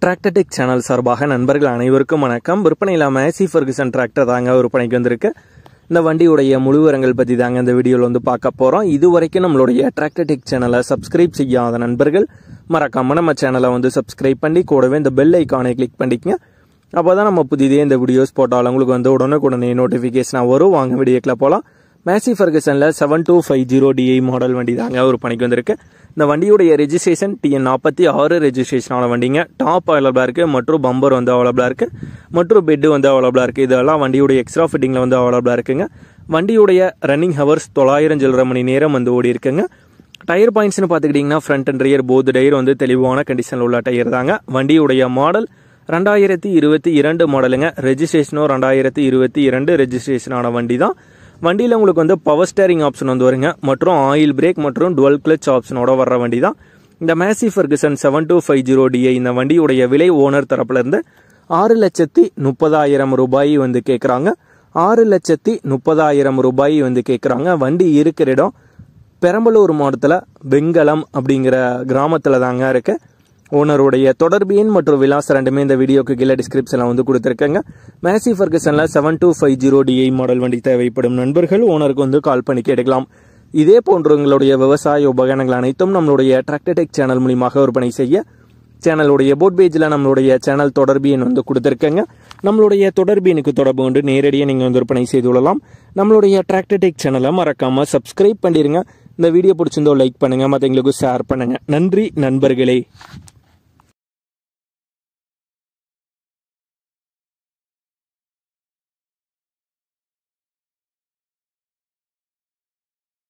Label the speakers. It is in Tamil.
Speaker 1: டிராக்டர் டெக் சேனல் சார்பாக நண்பர்கள் அனைவருக்கும் வணக்கம். விற்பனையில் மேசி ஃபெர்குசன் டிராக்டர் தாங்க விற்பனைக்கு வந்திருக்கு. இந்த வண்டியுடைய முழு விவரங்கள் பற்றி தாங்க இந்த வீடியோவில் வந்து பார்க்க போகிறோம். இது வரைக்கும் நம்மளுடைய டிராக்டர் டெக் சேனலை சப்ஸ்கிரைப் செய்யாத நண்பர்கள் மறக்காம நம்ம சேனலை வந்து சப்ஸ்கிரைப் பண்ணி கூடவே இந்த பெல் ஐக்கானை கிளிக் பண்ணிக்கங்க. அப்போ தான் நம்ம புதிதே இந்த வீடியோஸ் போட்டாலும் உங்களுக்கு வந்து உடனே நோட்டிஃபிகேஷனாக வரும். வாங்க வீடியோக்கில் போகலாம். மேசி ஃபெர்குசனில் 7250 DI மாடல் வண்டி தாங்க ஒரு பணிக்கு வந்திருக்கு. இந்த வண்டியுடைய ரெஜிஸ்ட்ரேஷன் TN46 ரெஜிஸ்ட்ரேஷனான வண்டிங்க. டாப் அவைலபிளாக இருக்குது மற்றும் பம்பர் வந்து அவைலபிளாக இருக்குது மற்றும் பெட்டு வந்து அவைலபிளாக இருக்குது. இதெல்லாம் வண்டியுடைய எக்ஸ்ட்ரா ஃபிட்டிங்கில் வந்து அவைலபிளாக இருக்குங்க. வண்டியுடைய ரன்னிங் ஹவர்ஸ் 900 சில்லரை மணி நேரம் வந்து ஓடி இருக்குங்க. டயர் பாயிண்ட்ஸ்னு பார்த்துக்கிட்டிங்கன்னா front and rear both tyre வந்து தெளிவான கண்டிஷனில் உள்ள டயர் தாங்க. வண்டியுடைய மாடல் 2022 மாடலுங்க. ரெஜிஸ்ட்ரேஷனும் 2022 ரெஜிஸ்ட்ரேஷனான வண்டி தான். வண்டியில் உங்களுக்கு வந்து பவர் ஸ்டேரிங் ஆப்ஷன் வந்து வருங்க மற்றும் ஆயில் பிரேக் மற்றும் டுவல் கிளச் ஆப்ஷனோட வர்ற வண்டி தான் இந்த மேசி ஃபெர்குசன் 7250 DI. இந்த வண்டியுடைய விலை ஓனர் தரப்புலேருந்து 6,30,000 ரூபாய் வந்து கேட்குறாங்க. 6,30,000 ரூபாய் வந்து கேட்குறாங்க. வண்டி இருக்கிற இடம் பெரம்பலூர் மாவட்டத்தில் வெங்கலம் அப்படிங்கிற கிராமத்தில் தாங்க இருக்கு. ஓனருடைய தொடர்பு எண் மற்றும் விலாசம் ரெண்டுமே இந்த வீடியோக்கு கீழே டிஸ்கிரிப்ஷனில் வந்து கொடுத்துருக்கேங்க. மேசி ஃபெர்குசனில் 7250 DI மாடல் வண்டி தேவைப்படும் நண்பர்கள் ஓனருக்கு வந்து கால் பண்ணி கேட்கலாம். இதே போன்ற உங்களுடைய விவசாய உபகரணங்கள் அனைத்தும் நம்மளுடைய டிராக்டர் டெக் சேனல் மூலியமாக விற்பனை செய்ய சேனலுடைய போட் பேஜில் நம்மளுடைய சேனல் தொடர்பு எண் வந்து கொடுத்துருக்கேங்க. நம்மளுடைய தொடர்பு எண்ணுக்கு தொடர்பு கொண்டு நேரடியாக நீங்கள் வந்து விற்பனை செய்து கொள்ளலாம். நம்மளுடைய டிராக்டர் டெக் சேனலை மறக்காமல் சப்ஸ்கிரைப் பண்ணிடுங்க. இந்த வீடியோ பிடிச்சிருந்தோ லைக் பண்ணுங்கள், மற்றவங்களுக்கு ஷேர் பண்ணுங்கள். நன்றி நண்பர்களே.